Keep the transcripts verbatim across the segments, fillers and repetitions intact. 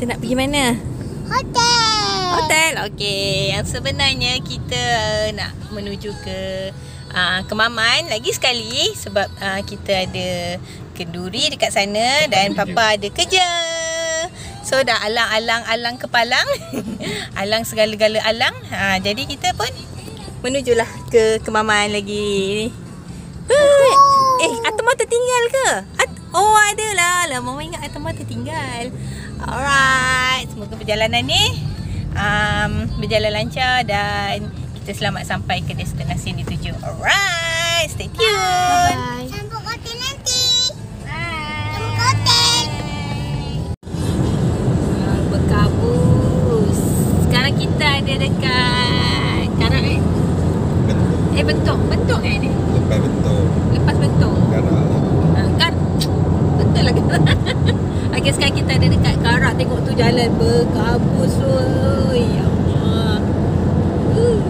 nak pergi mana? Hotel. Hotel, okey. Yang sebenarnya kita nak menuju ke uh, Kemaman lagi sekali sebab uh, kita ada kenduri dekat sana dan papa ada kerja. So dah alang-alang alang kepalang. Alang segala-gala alang. Ha, jadi kita pun menujulah ke Kemaman lagi. Huh. Eh, Atma tertinggal ke? At oh, ada lah. Lah, Mama ingat Atma tertinggal. Alright, semoga perjalanan ni um, berjalan lancar dan kita selamat sampai ke destinasi yang dituju. Alright, stay tuned. Bye. Sampai hotel nanti. Bye. Sampai hotel. Berkabus. Sekarang kita ada dekat Karak eh? Bentuk. Eh, bentuk. Bentuk eh ni? Lepas bentuk. Lepas bentuk. Karak. Ha, kan? Betul lah kan? Okay, sekarang kita ada dekat Karak. Tengok tu jalan berkabus. Oi, ya Allah. Uh.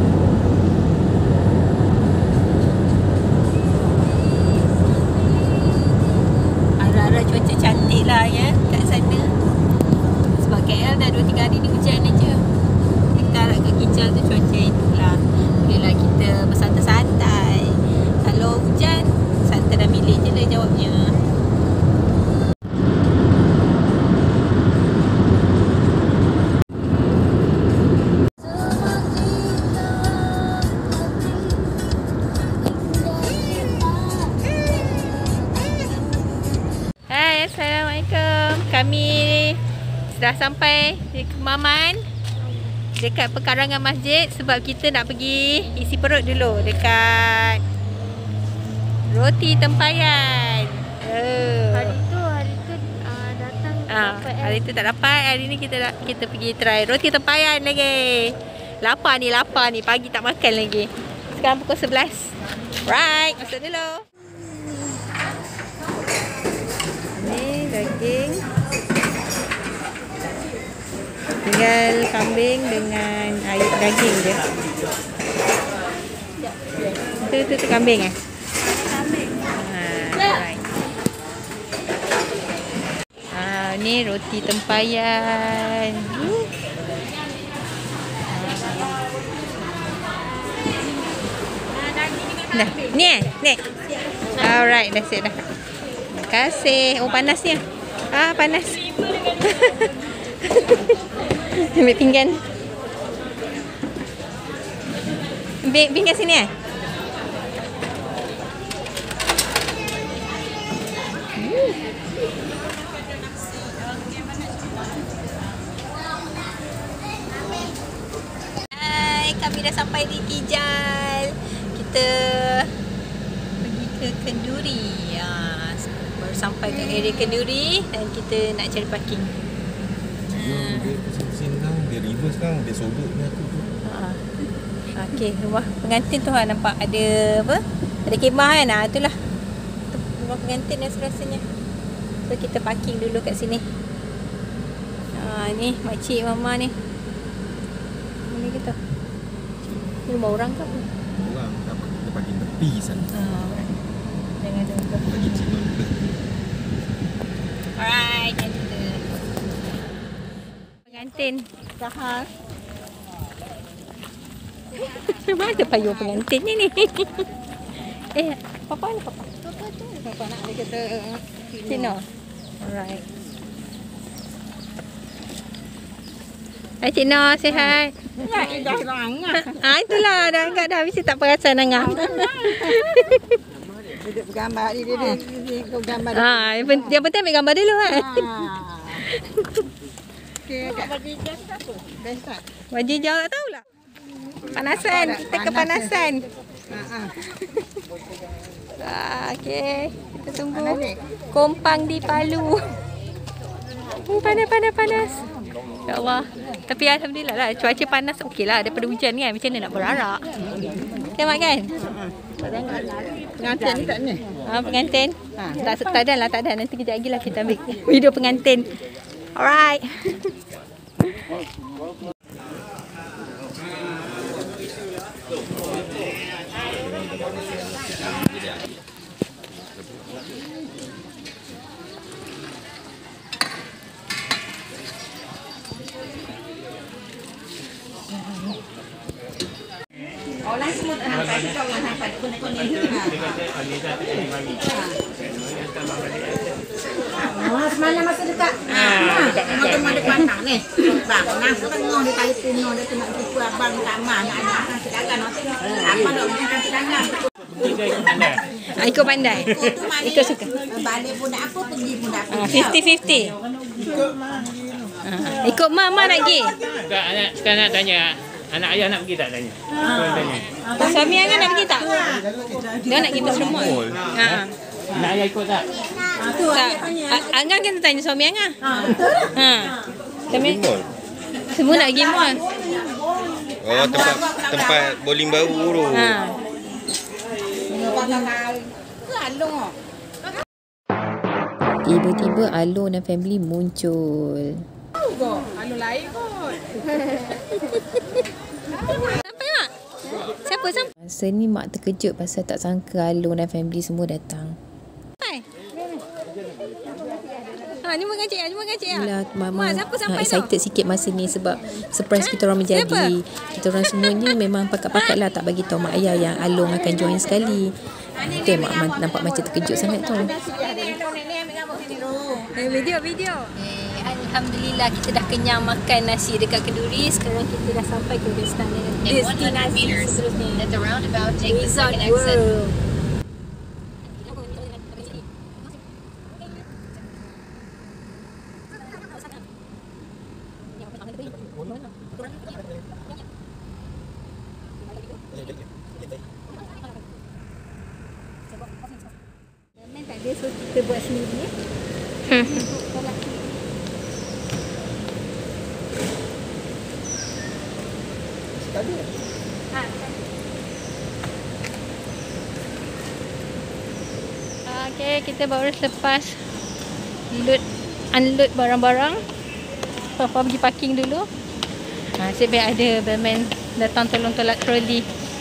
Harap-harap cuaca cantik lah ya kat sana. Sebab K L dah dua tiga hari ni hujan aja. Dekat kat Kijal tu cuaca itulah. Bolehlah kita bersantai-santai. Kalau hujan, santai dah milik je lah jawabnya. Hai, Assalamualaikum. Kami sudah sampai di Kemaman dekat pekarangan masjid sebab kita nak pergi isi perut dulu dekat Roti Tempayan. Oh. Hari tu, hari tu uh, datang Ah, dapat hari tu tak dapat. Hari ni kita nak kita pergi try Roti Tempayan lagi. Lapar ni, lapar ni. Pagi tak makan lagi. Sekarang pukul sebelas. Right, masuk dulu. Ni daging. Tinggal kambing dengan air daging je. Tu tu tu kambing eh? kambing. Ha, right. Ah, ni roti tempayan. Uh. Dah, ni eh? Ni. Alright, dah siap dah. Terima kasih. Oh, panasnya. Ah, panas. Ambil pinggan. Ambil pinggan sini eh? Hmm. Hai, kami dah sampai di Kijal. Kita pergi ke Kenduri. Ya, baru sampai kat area Kenduri dan kita nak cari parking. Dia pusing-pusing sekarang. Dia reverse sekarang. Dia sobek ni aku tu. Ha. Okey, rumah pengantin tu ha, nampak ada apa? Ada kemah kan? Ha, itulah. Tu rumah pengantin yang serasanya. So kita parking dulu kat sini. Ha, ni makcik mama ni. Mana kita? Ni rumah orang ke apa? Orang dapat kita parking tepi sana. Ha, alright. Jangan jumpa. Bagi cik non ke. Alright, yang kita. Pengantin. Sahar. Mana payung pengantin ni ni? Eh, papa ni papa. Papa tu. Papa nak dia kata Cina. Alright. Hai Cina, sihat. Dah banyak. Ah, itulah dah angkat dah. Mesti tak perasan angkat. Duduk bergambar ni dia dia kau gambar. Ah, yang, pen, yang penting ambil gambar dulu kan. Okey, kat baju hijau tu apa? Best tak? Baju hijau tak tahulah. Panasan, kita kepanasan. Ha ah. Ah, okey. Kita tunggu. Kompang di Palu. Hmm, panas, panas, panas. Ya Allah. Tapi alhamdulillah lah. Cuaca panas okey lah. Daripada hujan kan. Macam mana nak berarak. Tengok kan? Pengantin ni tak ni? Ah, pengantin. Ha. Tak, tak ada lah. Tak ada. Nanti kejap lagi lah kita ambil video pengantin. Alright. Orang semua tak sampai juga orang sampai kuning-kuning tu. Oh, semalam masa dekat. Ah, teman-teman dekat Pantang ni. Bang, nak setengah dia kali puno dia tu nak jumpa abang kat mak nak ada makan sedagang nak tengok. Apa nak makan sedagang. Ah, ikut pandai. Ikut suka. Balik pun nak apa, pergi pun nak apa. Ah, fifty fifty. Ah, ikut mama nak pergi. Sekarang anak, sekarang nak tanya, anak ayah nak pergi tak tanya? Kau tanya. Suami Angah nak pergi tak? Dia nak pergi Persemul. Ha. Anak ayah ikut tak? Tu Tak. A- Angah kena tanya suami Angah. Ha. Kami semua nak pergi mall. Oh, tempat tempat bowling baru tu. Ha. Tiba-tiba Alun dan family muncul. Alun lain kot. Sampai mak? Siapa siapa? Masa ni mak terkejut pasal tak sangka Alun dan family semua datang. Hai. Ha, jumpa dengan cik, jumpa dengan cik. Yelah, mama Ma, siapa sampai ha, excited tu? sikit masa ni sebab surprise kita orang menjadi. Siapa? Kita orang semuanya memang pakat-pakat lah tak bagi tahu mak ayah yang Along akan join sekali. Betul mak ma- nampak macam terkejut sangat tu. Eh, video, video. Eh, Alhamdulillah kita dah kenyang makan nasi dekat Keduri. Sekarang kita dah sampai ke destinasi destinasi seterusnya. Resort World. Tak ada, so kita buat sendiri ya. Okay, kita baru selepas load unload barang-barang. Papa pergi parking dulu. Ha, saya biar ada bellman datang tolong tolak troli.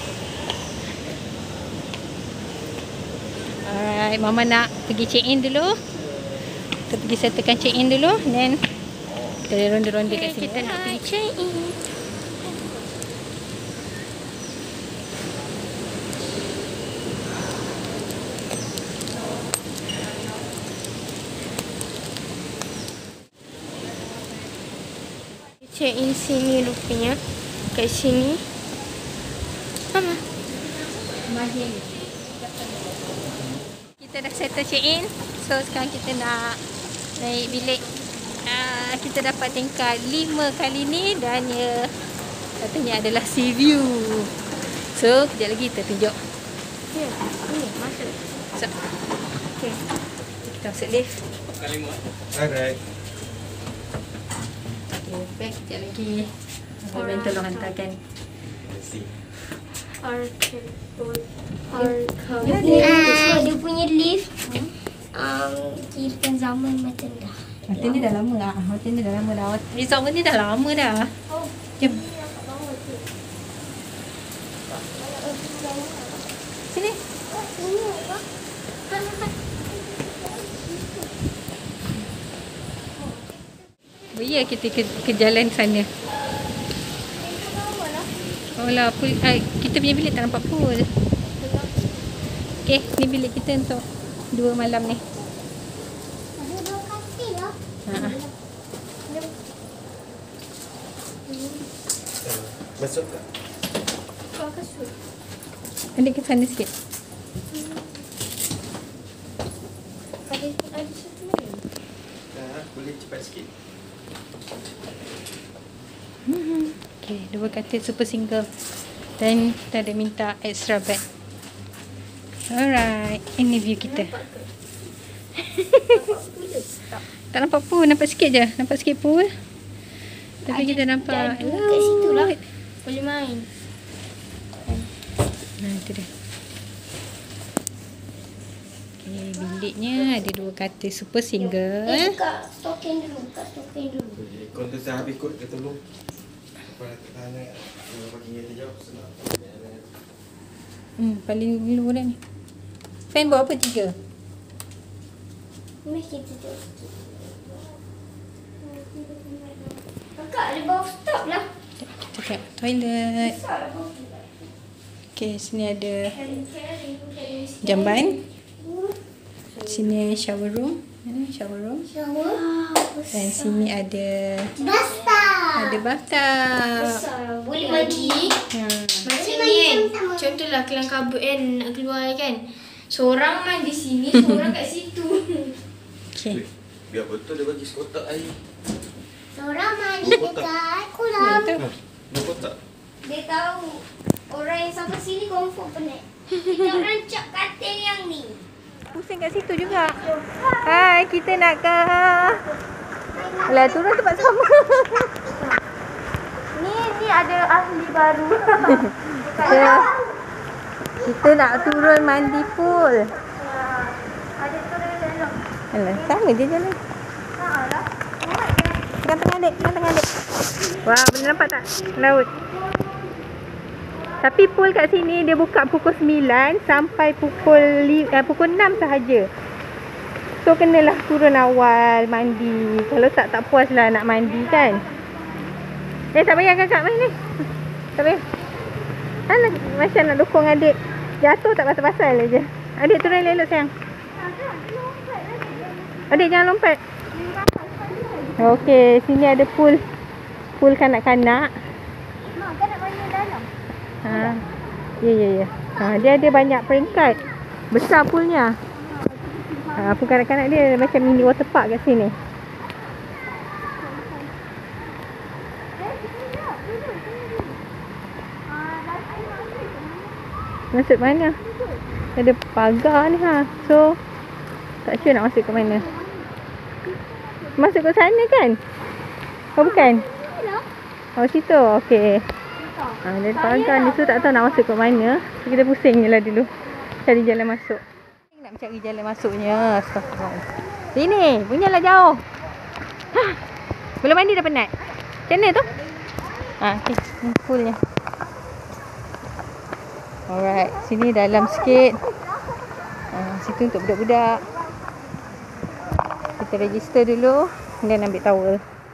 Alright, mama nak pergi check in dulu. Kita pergi settlekan check in dulu, then kita ronda-ronda kat sini. Kita nak pergi check in. Check in sini rupanya. Kat sini. Mama. Mahir. Kita dah settle check in. So sekarang kita nak naik bilik. Uh, kita dapat tingkat lima kali ni dan ya katanya adalah sea view. So kejap lagi kita tunjuk. Ya, ni masuk. So, okay. Kita masuk lift. Alright. Okay, back kejap lagi. Abang tolong hantarkan. Ah, dia punya lift. Um, kirakan zaman macam dah. Hotel ni dah lama lah. Hotel ni dah lama dah. Resort ni dah lama dah. Jom. Sini. Oh ya, kita ke, ke jalan sana. Oh lah, pool, uh, kita punya bilik tak nampak pool. Okay, ni bilik kita untuk dua malam ni. Ada dua katil lah. Ha. Masuk tak? Kau kasut. Ada ke sana sikit. Ada ada satu lagi. Ah, boleh cepat sikit. Hmm. Okay, dua katil super single. Dan kita ada minta extra bed. Alright, ini view kita. Tak nampak pool, nampak sikit je. Nampak sikit pool. Tapi kita nampak Ada kat situ lah. Boleh main. Nah, itu dia. Okay, biliknya ada dua katil super single. Eh, Kak, stokin dulu. Kak, stokin dulu. Kau tu dah habis kot, dia tolong. Lepas nak tanya, kalau bagi dia jawab, senang. Hmm, paling dulu dah ni. Fan buat apa tiga? Mari kita tengok sikit. Kakak, ada bathtub lah. Kita kat toilet. Besar lah bathtub. Okay, sini ada jamban. Sini shower room. Mana shower room? Dan sini ada Bathtub. ada bathtub. Besar. Boleh mandi. Hmm. Macam ni kan. Contohlah kelang kabut kan nak keluar kan. Seorang mandi sini, seorang kat situ. Okay. Biar betul dia bagi sekotak air. Seorang mandi dekat kolam. Dua kotak. Dia tahu orang yang sampai sini confirm penat. Kita rancak katil yang ni. Pusing kat situ juga. Hai, kita nak ke... Alah, turun tempat sama. Ni ni ada ahli baru. kita, kita nak turun mandi pool. Ada turun dalam. Alah, sama je jalan. Tengah-tengah adik, tengah-tengah adik. Wah, boleh nampak tak laut? Tapi pool kat sini dia buka pukul sembilan sampai pukul eh, pukul enam sahaja. So kenalah turun awal mandi. Kalau tak tak puas lah nak mandi kan. Eh tak payah kakak main ni. Tak payah. Mana macam nak dukung adik. Jatuh tak pasal-pasal je. Adik turun elok sayang. Adik jangan lompat. Okey, sini ada pool. Pool kanak-kanak. Mak kan nak mandi dalam. Ha. Ya ya ya. Ha, dia ada banyak peringkat. Besar poolnya. Ha, pool kanak-kanak dia macam mini water park kat sini. Masuk mana? Ada pagar ni ha. So tak sure nak masuk ke mana. Masuk ke sana kan? Oh bukan? Oh situ. Okey. Ha, dari pagar ni so tak tahu nak masuk ke mana. So kita pusing je lah dulu cari jalan masuk. Nak mencari jalan masuknya. Astagfirullah. Sini, punyalah jauh. Ha. Belum mandi dah penat. Macam mana tu? Ha, okey. Ni poolnya. Alright, sini dalam sikit. Ha, situ untuk budak-budak. Kita register dulu dan ambil towel.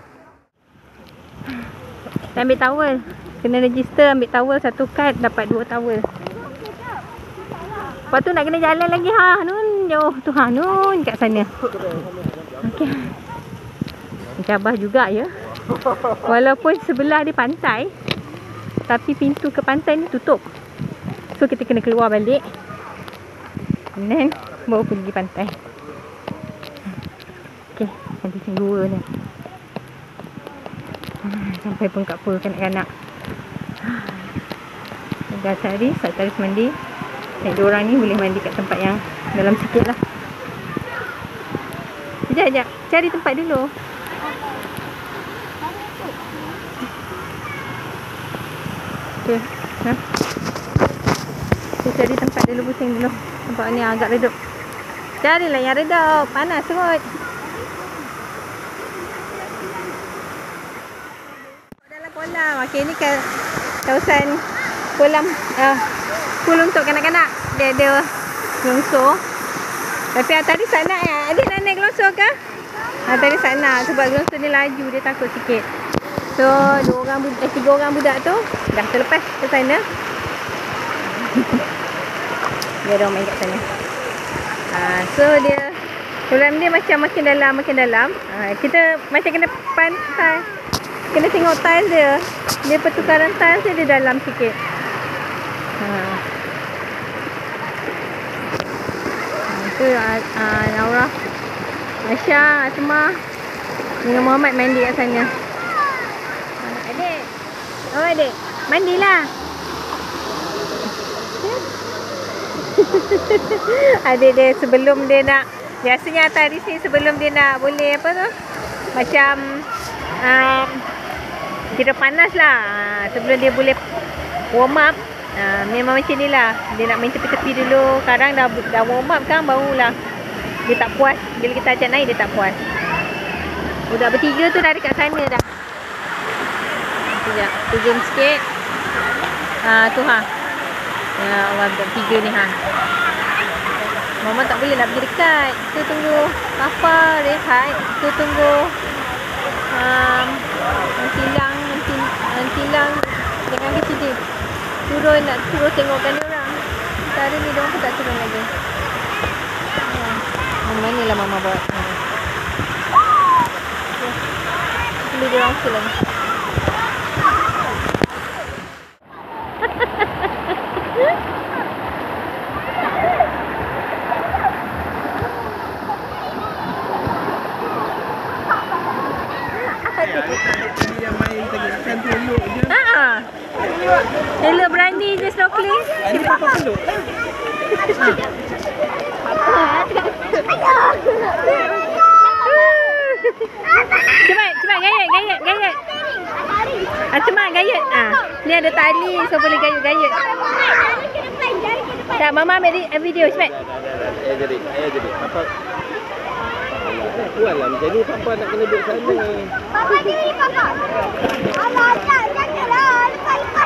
Kita ambil towel. Kena register, ambil towel satu kad, dapat dua towel. Lepas tu nak kena jalan lagi ha. Nun jauh tu ha. Nun kat sana. Okey. Mencabar juga ya. Walaupun sebelah dia pantai, tapi pintu ke pantai ni tutup. So kita kena keluar balik. And then baru pergi pantai. Okey, nanti macam dua ni. Sampai pun kat pool kanak-kanak. Dah cari, start taris mandi. Dan diorang ni boleh mandi kat tempat yang dalam sikit lah. Sekejap, sekejap. Cari tempat dulu. Okay. Ha? Kita cari tempat dulu, pusing dulu. Tempat ni agak redup. Carilah yang redup. Panas kot. Dalam kolam. Okay, ni ke kawasan kolam. Uh, pool untuk kanak-kanak. Dia ada longsor. Tapi ah, tadi tak nak ya. Adik nak naik longsor ke? Ah, tadi tak nak. Sebab longsor ni laju. Dia takut sikit. So, dua orang budak, eh, tiga orang budak tu dah terlepas ke sana. Dia ada orang main kat sana. Ha, so dia kolam dia macam makin dalam makin dalam. Ha, kita macam kena pantai. Kena tengok tiles dia. Dia pertukaran tiles dia, dia dalam sikit. Ha. Itu uh, Naura, Aisyah, Asma dengan Muhammad mandi kat sana. Adik. Oh adik, mandilah. Adik dia sebelum dia nak, biasanya atas di sini sebelum dia nak boleh apa tu, macam um, kira panas lah, sebelum dia boleh warm up, uh, memang macam ni lah. Dia nak main tepi-tepi dulu. Sekarang dah, dah warm up kan, barulah dia tak puas. Bila kita ajak naik dia tak puas. Budak bertiga tu dah dekat sana dah. Sekejap, tu zoom sikit. Ha, tu ha. Ya Allah, budak bertiga ni ha. Mama tak boleh nak pergi dekat. Kita tunggu Papa rehat. Kita tunggu um, Tilang Tilang dengan kecil dia. turun, nak turun tengokkan dia orang. Hari ni dia orang pun tak turun lagi. Ha. Mana lah mama buat. Ha. Beli dia orang pulang. Ha. Elok berani je snorkeling. Ini papa peluk. Cepat, cepat gayat, gayat, gayat. Ah, cepat gayat. Ah, ni ada tali so boleh gayat-gayat. Tak, mama ambil video cepat. Ayah jadi, ayah jadi. Papa. Kuatlah macam ni papa nak kena duduk sana. Papa sini papa. Alah, tak, janganlah. Lepas-lepas.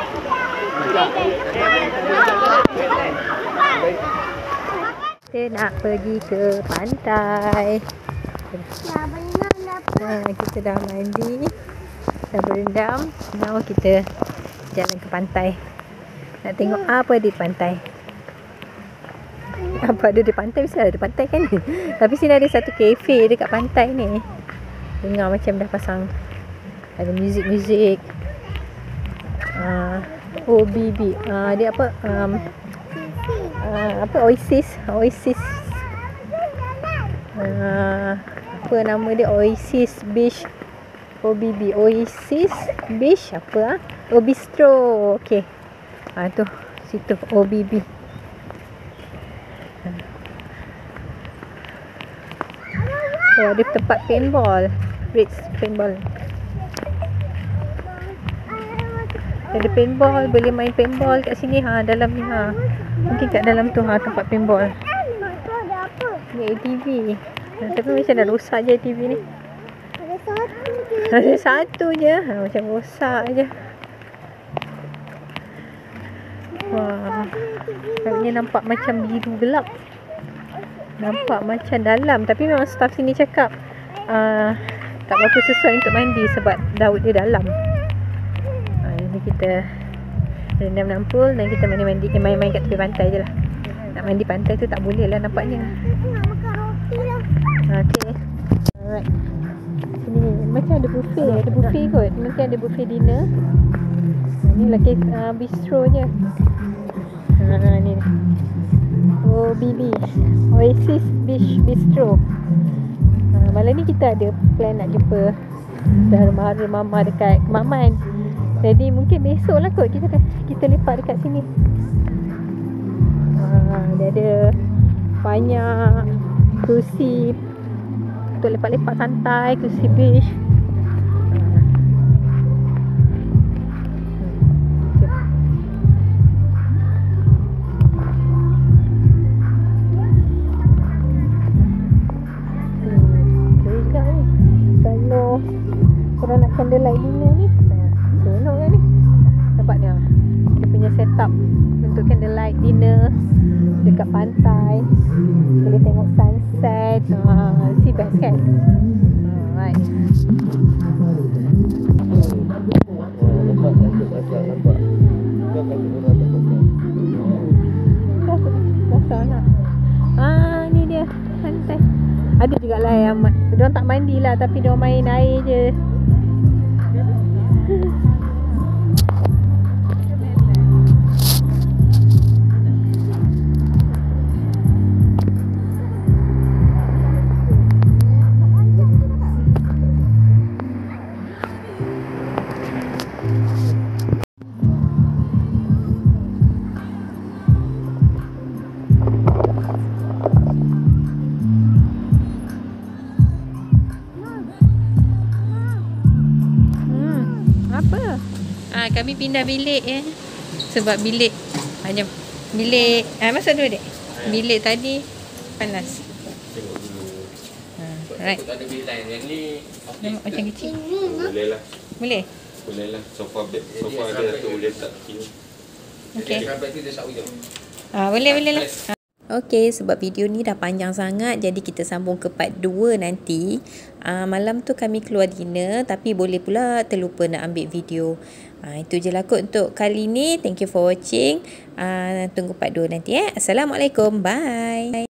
Kita nak pergi ke pantai. Nah, kita dah mandi, dah berendam. Now kita jalan ke pantai. Nak tengok apa di pantai. Apa ada di pantai? Mesti ada di pantai kan. Tapi sini ada satu kafe dekat pantai ni. Dengar macam dah pasang ada muzik-muzik. Uh, O B B. Uh, dia apa? Um, uh, apa? Oasis. Oasis. Uh, apa nama dia? Oasis Beach. O B B. Oasis Beach. Apa ah? O Bistro. Okey. Ah tu. Situ O B B. Oh, ada tempat paintball. Ritz paintball. Ada paintball, boleh main paintball kat sini ha, dalam ni ha. Mungkin kat dalam tu ha tempat paintball. Ni A T V. Ha, tapi macam dah rosak je A T V ni. Ada satu je. Ha, macam rosak je. Wah. Kayaknya nampak macam biru gelap. Nampak macam dalam. Tapi memang staff sini cakap uh, tak berapa sesuai untuk mandi sebab laut dia dalam. Ha, ini kita rendam dalam pool dan kita mandi-mandi, eh, main-main kat tepi pantai je lah. Nak mandi pantai tu tak boleh lah nampaknya. Okay. Alright. Sini macam ada buffet. Ada buffet kot. Mungkin ada buffet dinner. Ni lagi uh, bistro je. Ha, ni. O B B. Oasis Beach Bistro. Ha, malam ni kita ada plan nak jumpa Dharma Mama dekat Kemaman. Jadi mungkin besok lah kot kita kita lepak dekat sini. Ha, dia ada banyak kerusi untuk lepak-lepak santai, kerusi beach. Korang nak candlelight dinner ni, seronok kan ni. Nampak dia, dia punya setup untuk candlelight dinner dekat pantai. Boleh tengok sunset. uh, See best kan. Alright. Basah nak. Ah, ni dia pantai. Ada juga lah yang diorang tak mandi lah, tapi diorang main air je. Kami pindah bilik ya. Sebab bilik hanya bilik ah masuk dulu dek. Bilik tadi panas. Ha, right. Ada bilik lain yang ni Nampak macam kecil. boleh lah. Boleh? Boleh lah. Sofa bed, sofa ada tu boleh letak sini. Okey. Sampai tu dia sak ujung. Ah boleh boleh lah. Okey, sebab video ni dah panjang sangat, jadi kita sambung ke part dua nanti. Uh, malam tu kami keluar dinner, tapi boleh pula terlupa nak ambil video Ha, itu je lah kot untuk kali ni. Thank you for watching. Ha, tunggu part dua nanti eh. Assalamualaikum. Bye.